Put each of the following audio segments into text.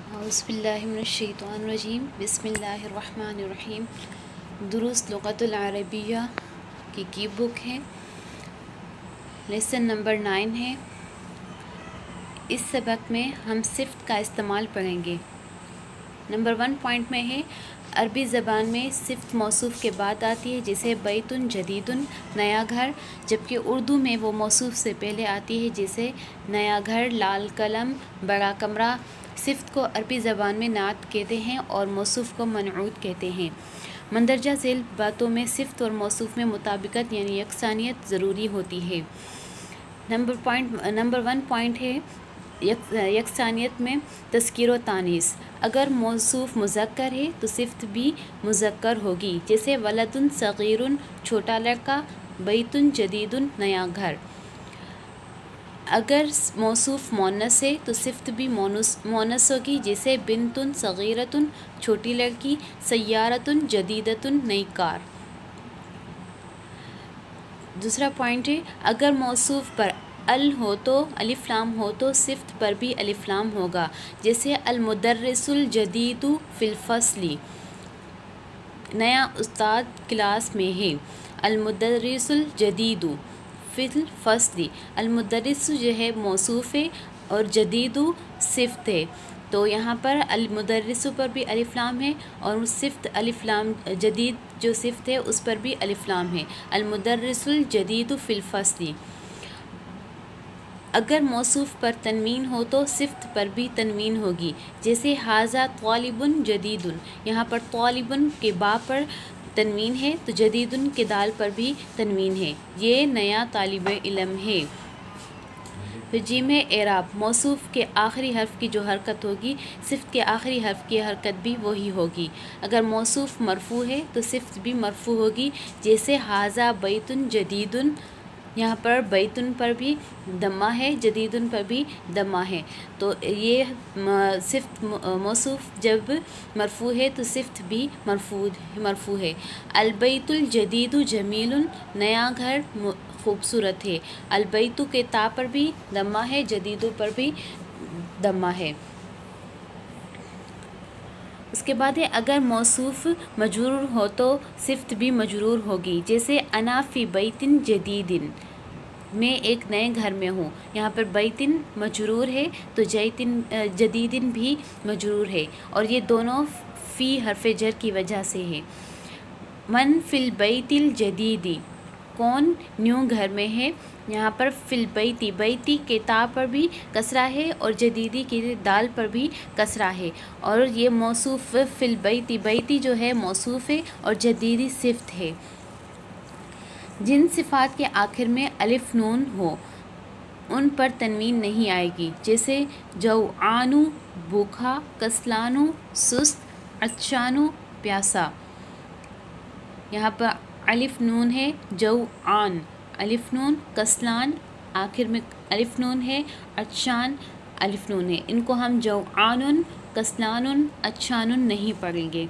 اعوذ باللہ من الشیطان الرجیم بسم اللہ الرحمن الرحیم۔ دروس لغت العربیہ کی بک ہے، لیسن نمبر 9 ہے۔ اس سبق میں ہم صفت کا استعمال پڑھیں گے۔ نمبر 1 پوائنٹ میں ہے، عربی زبان میں صفت موصوف کے بعد آتی ہے، جیسے بیتن جدیدن، نیا گھر، جبکہ اردو میں وہ موصوف سے پہلے آتی ہے، جیسے نیا گھر، لال قلم، بڑا کمرہ۔ صفت کو عربی زبان میں نعت کہتے ہیں اور موصوف کو منعوت کہتے ہیں۔ مندرجہ ذیل باتوں میں صفت اور موصوف میں مطابقت یعنی یکسانیت ضروری ہوتی ہے۔ نمبر 1 پوائنٹ ہے، یکسانیت میں تذکیر و تانیث۔ اگر موصوف مذکر ہے تو صفت بھی مذکر ہوگی، جیسے ولدن صغیرن، چھوٹا لڑکا، بیتن جدیدن، نیا گھر۔ اگر موصوف مؤنث ہے تو صفت بھی مؤنث ہوگی، جیسے بنتن صغیرتن، چھوٹی لڑکی، سیارتن جدیدتن، نئی کار۔ دوسرا پوائنٹ ہے، اگر موصوف پر الف لام ہو تو صفت پر بھی الف لام ہوگا، جیسے المدرس الجدید فی الفصل، نیا استاد کلاس میں ہے۔ المدرس الجدید فی الفصل، المدرس جو ہے موصوف ہے اور جدید صفت ہے، تو یہاں پر المدرس پر بھی الف لام ہے اور صفت الف لام، جدید جو صفت ہے اس پر بھی الف لام ہے۔ المدرس الجدید فی الفصل۔ اگر موصوف پر تنوین ہو تو صفت پر بھی تنوین ہوگی، جیسے ھذا طالب جدید، یہاں پر طالب کے با پر تنوین ہے تو جدید کے دال پر بھی تنوین ہے، یہ نیا طالب علم ہے۔ پھر جی میں اعراب، موصوف کے آخری حرف کی جو حرکت ہوگی صفت کے آخری حرف کی حرکت بھی وہی ہوگی۔ اگر موصوف مرفوع ہے تو صفت بھی مرفوع ہوگی، جیسے ھذا بیت جدید، یہاں پر بیتن پر بھی دمہ ہے، جدیدن پر بھی دمہ ہے، تو یہ صفت موصوف جب مرفوع ہے تو صفت بھی مرفوع ہے۔ البیت الجدید جمیل، نیا گھر خوبصورت ہے۔ البیت کے تا پر بھی دمہ ہے، جدید پر بھی دمہ ہے۔ اس کے بعد ہے، اگر موصوف مجرور ہو تو صفت بھی مجرور ہوگی، جیسے انا فی بیت جدید، میں ایک نئے گھر میں ہوں۔ یہاں پر بیتن مجرور ہے تو جدیدن بھی مجرور ہے، اور یہ دونوں فی حرف جر کی وجہ سے ہے۔ من فی البیت الجدید، کون نیو گھر میں ہے۔ یہاں پر فی البیت، بیتی کے تا پر بھی کسرہ ہے اور جدیدی کی دال پر بھی کسرہ ہے، اور یہ موصوف فی البیت، بیتی جو ہے موصوف ہے اور جدیدی صفت ہے۔ جن صفات کے آخر میں الف نون ہو ان پر تنوین نہیں آئے گی، جیسے جوعان بھوکا، کسلان سست، عطشان پیاسا۔ یہاں پر الف نون ہے، جوعان الف نون، کسلان آخر میں الف نون ہے، عطشان الف نون ہے، ان کو ہم جوعان، کسلان، عطشان نہیں پڑھیں گے۔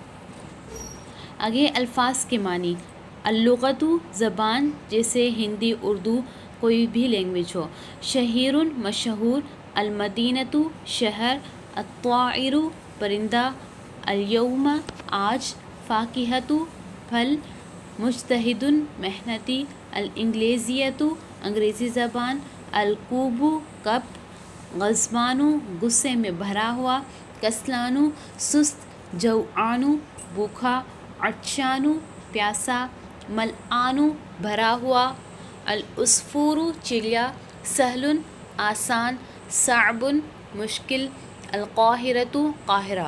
آگے الفاظ کے معنی، اللغۃ زبان، جیسے ہندی، اردو، کوئی بھی لینگویج ہو۔ شہیر مشہور، المدینۃ شہر، الطائر پرندہ، الیوم آج، فاکہۃ پھل، مجتہد محنتی، الانگلیزیۃ انگریزی زبان، الکوب کپ، غضبان غصے میں بھرا ہوا، کسلان سست، جوعان بھوکا، عطشان پیاسا، ملآن بھرا ہوا، العصفور چڑیا، سہل آسان، صعب مشکل، القاہرۃ قاہرہ۔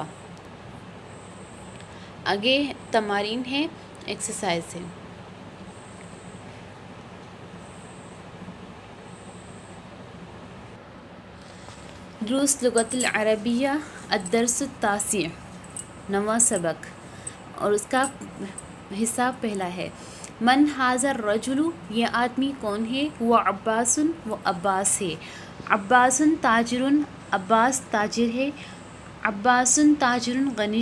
آگے تمارین ہے، ایکسرسائز ہے۔ دروس لغت العربیہ الدرس التاسع، 9واں سبق، اور اس کا حصہ پہلا ہے۔ من ھذا الرجل، یہ آدمی کون ہے۔ ہوا عباس، وہ عباس ہے۔ عباس تاجر، عباس تاجر ہے۔ عباس تاجر غنی،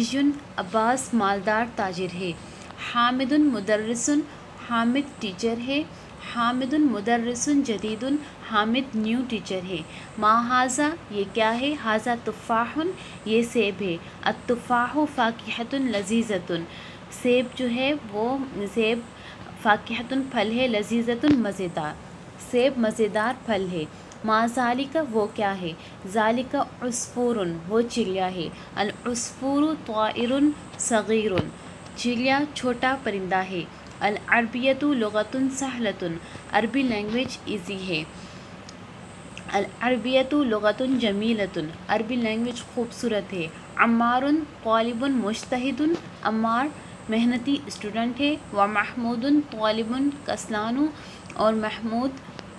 عباس مالدار تاجر ہے۔ حامد مدرس، حامد ٹیچر ہے۔ حامد مدرس جدید، حامد نیو ٹیچر ہے۔ ما ھذا یہ کیا ہے، ھذا تفاح یہ سیب ہے، التفاح فاکہۃ لذیذۃ سیب جو ہے وہ سیب فاکہۃ پھل ہے، لذیذۃ مزیدار سیب مزیدار پھل ہے۔ ما ذالک وہ کیا ہے، ذالک عصفور وہ چڑیا ہے، العصفور طائر صغیر چڑیا چھوٹا پرندہ ہے۔ العربیۃ لغۃ سہلۃ عربی لینگویج ایزی ہے۔ العربیۃ لغۃ جمیلۃ عربی لینگویج خوبصورت ہے۔ عمار طالب مجتہد عمار محنتی اسٹوڈنٹ ہے۔ ومحمود طالب کسلان اور محمود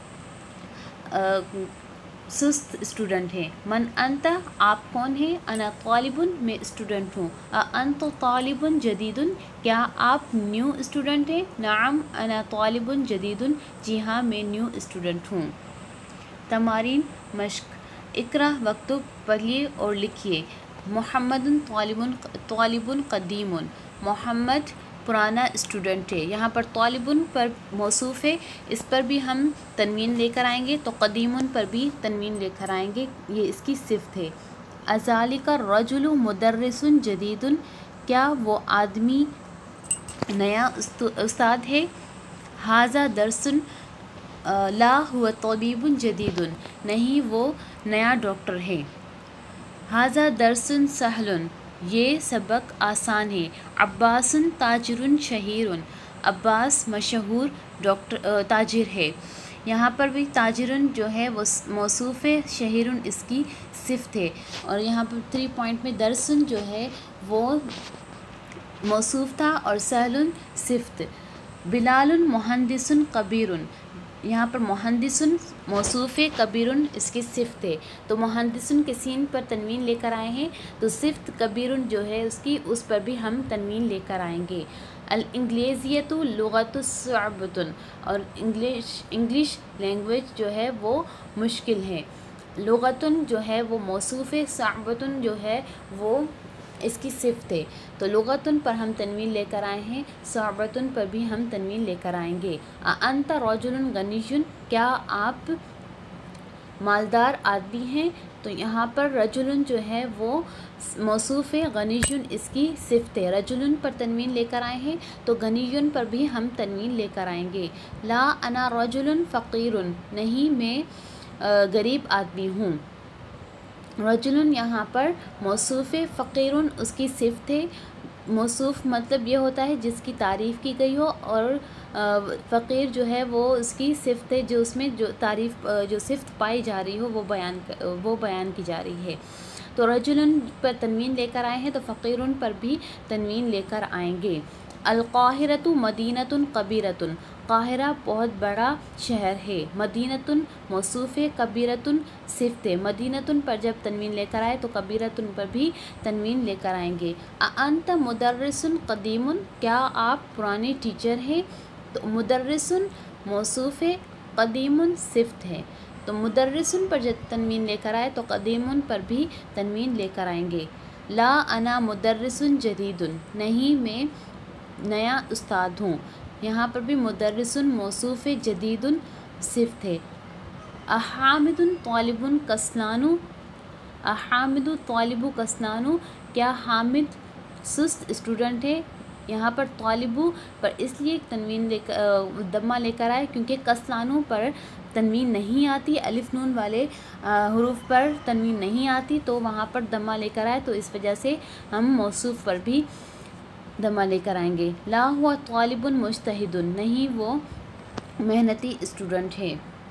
سست اسٹوڈنٹ ہے۔ من انت آپ کون ہیں، انا طالب میں اسٹوڈنٹ ہوں۔ انت طالب جدید کیا آپ نیو اسٹوڈنٹ ہیں، نعم انا طالب جدید جی ہاں میں نیو اسٹوڈنٹ ہوں۔ تمارین مشق، اقرا واکتب پڑھیے اور لکھیے۔ محمد طالب قدیم محمد پرانا اسٹوڈنٹ ہے۔ یہاں پر طالب پر موصوف ہے، اس پر بھی ہم تنوین لے کر آئیں گے، تو قدیم پر بھی تنوین لے کر آئیں گے، یہ اس کی صفت ہے۔ اذالک الرجل مدرس جدید کیا وہ آدمی نیا استاد ہے۔ ھذا درس لا هو طبیب جدید نہیں وہ نیا ڈاکٹر ہے۔ ھذا درس سہل یہ سبق آسان ہے۔ عباس تاجر شہیر عباس مشہور تاجر ہے۔ یہاں پر بھی تاجر جو ہے وہ موصوف ہے، شہیر اس کی صفت ہے، اور یہاں پر 3 پوائنٹ میں درس جو ہے وہ موصوف تھا اور سہل صفت۔ بلال مہندس کبیر یہاں پر مہندس موصوف ہے، کبیر اس کی صفت ہے، تو مہندس کے سین پر تنوین لے کر آئے ہیں، تو صفت کبیر جو ہے اس کی، اس پر بھی ہم تنوین لے کر آئیں گے۔ الانگلیزیۃ لغۃ صعبۃ اور انگلش لینگویج جو ہے وہ مشکل ہے۔ لغتن جو ہے وہ موصوف ہے، صعبۃ جو ہے وہ اس کی صفت ہے، تو لغتن پر ہم تنوین لے کر آئے ہیں، صعبۃ پر بھی ہم تنوین لے کر آئیں گے۔ انت رجل غنی کیا آپ مالدار آدمی ہیں، تو یہاں پر رجل جو ہے وہ موصوف ہے، غنی اس کی صفت ہے، رجل پر تنوین لے کر آئے ہیں تو غنی پر بھی ہم تنوین لے کر آئیں گے۔ لا انا رجل فقیر نہیں میں غریب آدمی ہوں۔ رجل یہاں پر موصوف ہے، فقیر اس کی صفت ہے۔ موصوف مطلب یہ ہوتا ہے جس کی تعریف کی گئی ہو، اور فقیر جو ہے وہ اس کی صفت ہے جو اس میں جو تعریف جو صفت پائی جا رہی ہو وہ بیان کی جا رہی ہے۔ تو رجل پر تنوین لے کر آئے ہیں تو فقیر پر بھی تنوین لے کر آئیں گے۔ القاہرۃ مدینۃ کبیرۃ قاہرہ بہت بڑا شہر ہے۔ مدینۃ موصوف ہے، کبیرۃ صفت ہے، مدینۃ پر جب تنوین لے کر آئے تو کبیرۃ پر بھی تنوین لے کر آئیں گے۔ انت مدرس قدیم کیا آپ پرانے ٹیچر ہیں، تو مدرس موصوف ہے، قدیم صفت ہے، تو مدرس پر جب تنوین لے کر آئے تو قدیم پر بھی تنوین لے کر آئیں گے۔ لا انا مدرس جدید نہیں میں نیا استاد ہوں، یہاں پر بھی مدرس موصوف ہے، جدید صفت ہے۔ احامد طالب کسلان احامد طالب کسلان کیا حامد سست اسٹوڈنٹ ہے، یہاں پر طالب پر اس لیے تنوین دمہ لے کر آئے کیونکہ کسلانوں پر تنوین نہیں آتی، الف نون والے حروف پر تنوین نہیں آتی، تو وہاں پر دمہ لے کر آئے، تو اس وجہ سے ہم موصوف پر بھی دمہ لے کر آئیں گے۔ لا ہوا طالب مجتہد نہیں وہ محنتی اسٹوڈنٹ ہے۔